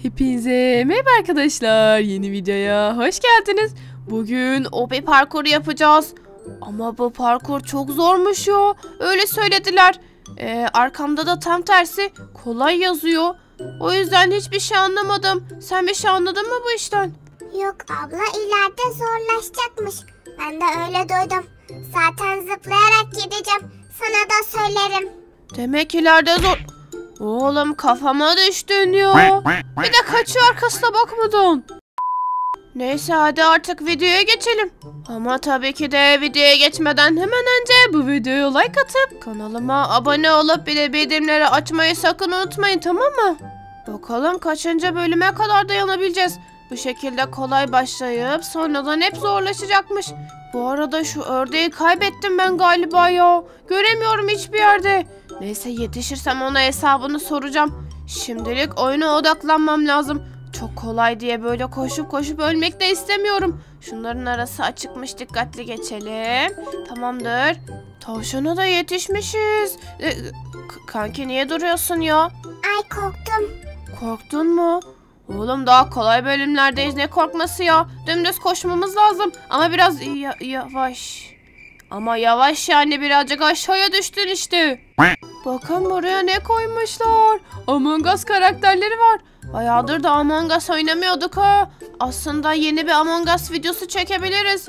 Hepinize merhaba arkadaşlar. Yeni videoya hoş geldiniz. Bugün OB parkuru yapacağız. Ama bu parkur çok zormuş ya. Öyle söylediler. Arkamda da tam tersi kolay yazıyor. O yüzden hiçbir şey anlamadım. Sen bir şey anladın mı bu işten? Yok abla, ileride zorlaşacakmış. Ben de öyle duydum. Zaten zıplayarak gideceğim. Sana da söylerim. Demek ileride zor... Oğlum kafama düştün ya. Bir de kaçıyor arkasına bakmadan. Neyse hadi artık videoya geçelim. Ama tabii ki de videoya geçmeden hemen önce bu videoya like atıp kanalıma abone olup bir de bildirimleri açmayı sakın unutmayın, tamam mı? Bakalım kaçıncı bölüme kadar dayanabileceğiz. Bu şekilde kolay başlayıp sonradan hep zorlaşacakmış. Bu arada şu ördeği kaybettim ben galiba ya. Göremiyorum hiçbir yerde. Neyse yetişirsem ona hesabını soracağım. Şimdilik oyuna odaklanmam lazım. Çok kolay diye böyle koşup ölmek de istemiyorum. Şunların arası açıkmış, dikkatli geçelim. Tamamdır. Tavşana da yetişmişiz. Kanki niye duruyorsun ya? Ay, korktum. Korktun mu? Oğlum daha kolay bölümlerdeyiz, ne korkması ya? Dümdüz koşmamız lazım ama biraz yavaş. Ama yavaş yani, birazcık aşağıya düştün işte. Bakın buraya ne koymuşlar. Among Us karakterleri var. Bayağıdır da Among Us oynamıyorduk ha. Aslında yeni bir Among Us videosu çekebiliriz.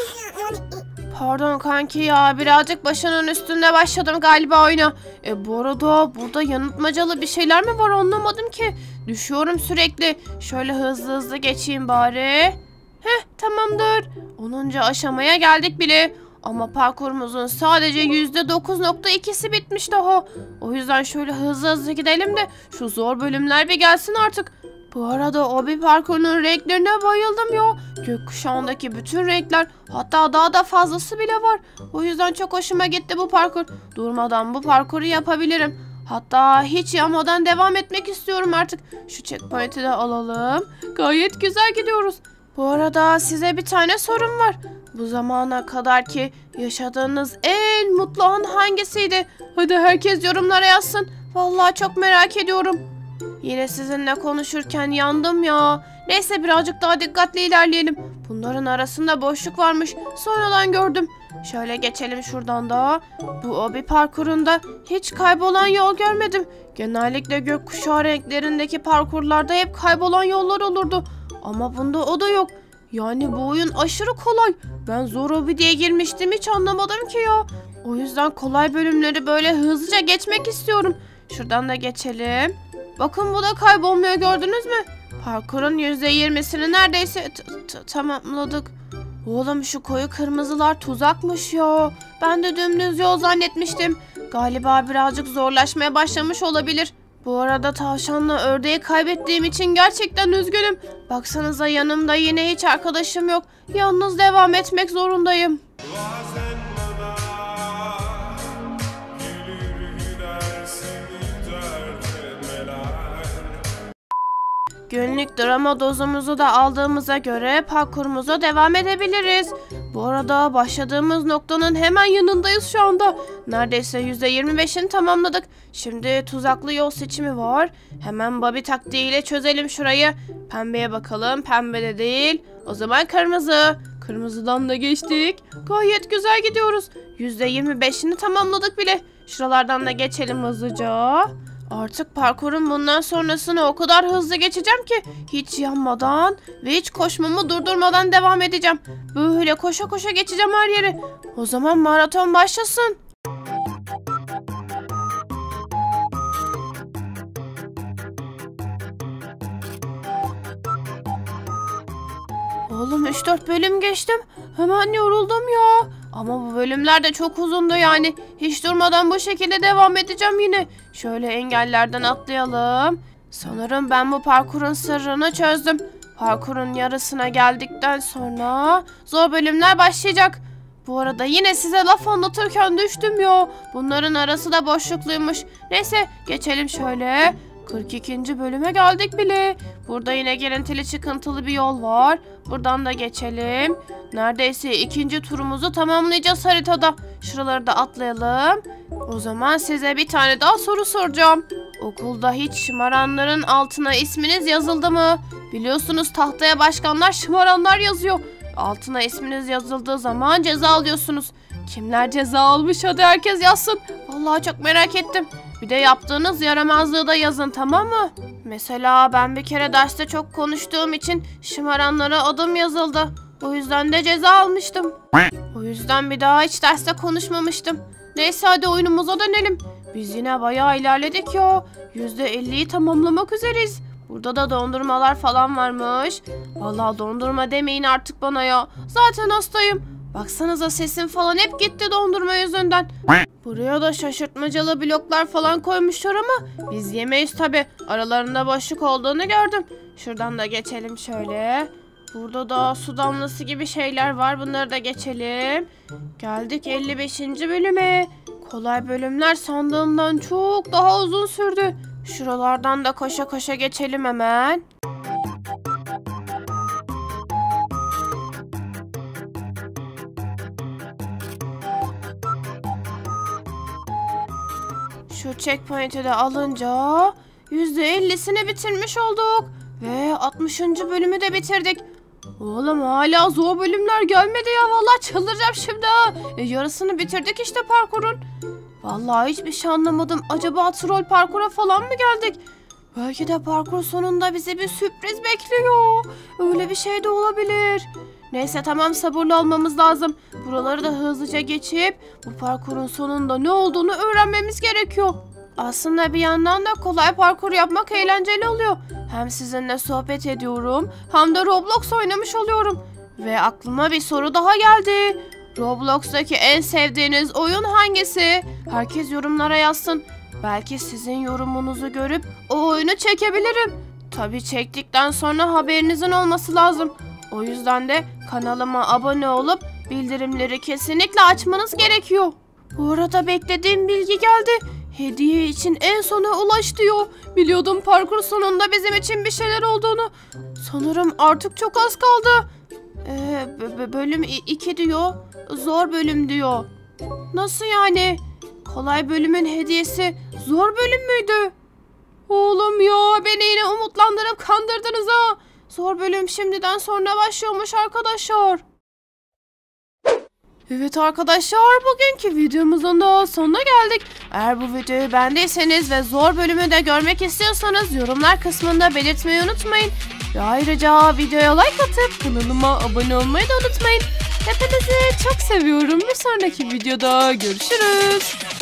Pardon kanki ya, birazcık başının üstünde başladım galiba oyuna. Bu arada burada yanıltmacalı bir şeyler mi var anlamadım ki. Düşüyorum sürekli. Şöyle hızlı geçeyim bari. Tamamdır. 10. aşamaya geldik bile. Ama parkurumuzun sadece %9.2'si bitmiş daha. O yüzden şöyle hızlı gidelim de şu zor bölümler bir gelsin artık. Bu arada o bir parkurun renklerine bayıldım ya. Gökkuşağındaki bütün renkler, hatta daha da fazlası bile var. O yüzden çok hoşuma gitti bu parkur. Durmadan bu parkuru yapabilirim. Hatta hiç yanmadan devam etmek istiyorum artık. Şu checkpoint'i de alalım. Gayet güzel gidiyoruz. Bu arada size bir tane sorum var. Bu zamana kadar ki yaşadığınız en mutlu an hangisiydi? Hadi herkes yorumlara yazsın. Vallahi çok merak ediyorum. Yine sizinle konuşurken yandım ya. Neyse birazcık daha dikkatli ilerleyelim. Bunların arasında boşluk varmış. Sonradan gördüm. Şöyle geçelim şuradan da. Bu obi parkurunda hiç kaybolan yol görmedim. Genellikle gökkuşağı renklerindeki parkurlarda hep kaybolan yollar olurdu. Ama bunda o da yok. Yani bu oyun aşırı kolay. Ben zor obi diye girmiştim, hiç anlamadım ki ya. O yüzden kolay bölümleri böyle hızlıca geçmek istiyorum. Şuradan da geçelim. Bakın bu da kaybolmuyor, gördünüz mü? Parkurun %20'sini neredeyse tamamladık. Oğlum şu koyu kırmızılar tuzakmış ya. Ben de dümdüz yol zannetmiştim. Galiba birazcık zorlaşmaya başlamış olabilir. Bu arada tavşanla ördeği kaybettiğim için gerçekten üzgünüm. Baksanıza yanımda yine hiç arkadaşım yok. Yalnız devam etmek zorundayım. Günlük drama dozumuzu da aldığımıza göre parkurumuza devam edebiliriz. Bu arada başladığımız noktanın hemen yanındayız şu anda. Neredeyse %25'ini tamamladık. Şimdi tuzaklı yol seçimi var. Hemen Bobby taktiğiyle çözelim şurayı. Pembeye bakalım. Pembe de değil. O zaman kırmızı. Kırmızıdan da geçtik. Gayet güzel gidiyoruz. %25'ini tamamladık bile. Şuralardan da geçelim hızlıca. Artık parkurun bundan sonrasını o kadar hızlı geçeceğim ki hiç yanmadan ve hiç koşmamı durdurmadan devam edeceğim. Böyle koşa geçeceğim her yeri. O zaman maraton başlasın. Oğlum 3-4 bölüm geçtim. Hemen yoruldum ya. Ama bu bölümler de çok uzundu yani. Hiç durmadan bu şekilde devam edeceğim yine. Şöyle engellerden atlayalım. Sanırım ben bu parkurun sırrını çözdüm. Parkurun yarısına geldikten sonra zor bölümler başlayacak. Bu arada yine size laf anlatırken düştüm ya. Bunların arası da boşlukluymuş. Neyse geçelim şöyle. 42. bölüme geldik bile. Burada yine girintili çıkıntılı bir yol var. Buradan da geçelim. Neredeyse ikinci turumuzu tamamlayacağız haritada. Şuraları da atlayalım. O zaman size bir tane daha soru soracağım. Okulda hiç şımaranların altına isminiz yazıldı mı? Biliyorsunuz tahtaya başkanlar şımaranlar yazıyor. Altına isminiz yazıldığı zaman ceza alıyorsunuz. Kimler ceza almış, hadi herkes yazsın. Vallahi çok merak ettim. Bir de yaptığınız yaramazlığı da yazın, tamam mı? Mesela ben bir kere derste çok konuştuğum için şımaranlara adım yazıldı. O yüzden de ceza almıştım. O yüzden bir daha hiç derste konuşmamıştım. Neyse hadi oyunumuza dönelim. Biz yine bayağı ilerledik ya. %50'yi tamamlamak üzereyiz. Burada da dondurmalar falan varmış. Vallahi dondurma demeyin artık bana ya. Zaten hastayım. Baksanıza sesim falan hep gitti dondurma yüzünden. Buraya da şaşırtmacalı bloklar falan koymuşlar ama biz yemeyiz tabi. Aralarında boşluk olduğunu gördüm. Şuradan da geçelim şöyle. Burada da su damlası gibi şeyler var. Bunları da geçelim. Geldik 55. bölüme. Kolay bölümler sandığımdan çok daha uzun sürdü. Şuralardan da koşa koşa geçelim hemen. Şu checkpoint'i de alınca %50'sini bitirmiş olduk. Ve 60. bölümü de bitirdik. Oğlum hala zor bölümler gelmedi ya. Vallahi çıldıracağım şimdi ha. Yarısını bitirdik işte parkurun. Vallahi hiçbir şey anlamadım. Acaba troll parkura falan mı geldik? Belki de parkur sonunda bizi bir sürpriz bekliyor. Öyle bir şey de olabilir. Neyse tamam, sabırlı olmamız lazım. Buraları da hızlıca geçip bu parkurun sonunda ne olduğunu öğrenmemiz gerekiyor. Aslında bir yandan da kolay parkur yapmak eğlenceli oluyor. Hem sizinle sohbet ediyorum hem de Roblox oynamış oluyorum. Ve aklıma bir soru daha geldi. Roblox'taki en sevdiğiniz oyun hangisi? Herkes yorumlara yazsın. Belki sizin yorumunuzu görüp o oyunu çekebilirim. Tabii çektikten sonra haberinizin olması lazım. O yüzden de kanalıma abone olup bildirimleri kesinlikle açmanız gerekiyor. Bu arada beklediğim bilgi geldi. Hediye için en sona ulaş diyor. Biliyordum parkur sonunda bizim için bir şeyler olduğunu. Sanırım artık çok az kaldı. Bölüm 2 diyor. Zor bölüm diyor. Nasıl yani? Kolay bölümün hediyesi zor bölüm müydü? Oğlum ya, beni yine umutlandırıp kandırdınız ha. Zor bölüm şimdiden sonra başlıyormuş arkadaşlar. Evet arkadaşlar, bugünkü videomuzun da sonuna geldik. Eğer bu videoyu beğendiyseniz ve zor bölümü de görmek istiyorsanız yorumlar kısmında belirtmeyi unutmayın. Ve ayrıca videoya like atıp kanalıma abone olmayı da unutmayın. Hepinizi çok seviyorum. Bir sonraki videoda görüşürüz.